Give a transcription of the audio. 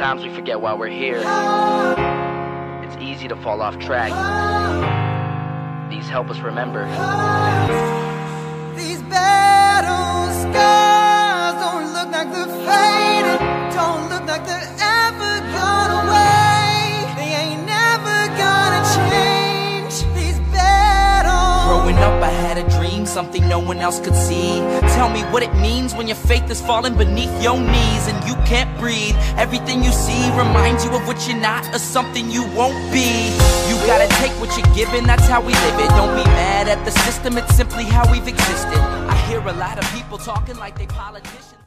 Sometimes we forget why we're here. It's easy to fall off track. These help us remember. These battle scars don't look like they're faded, don't look like they're ever gone away. They ain't never gonna change. These battles. Growing up I had a dream, something no one else could see. Tell me what it means when your faith is falling beneath your knees and you can't breathe. Everything you see reminds you of what you're not or something you won't be. You gotta take what you're given, that's how we live it. Don't be mad at the system, it's simply how we've existed. I hear a lot of people talking like they politicians.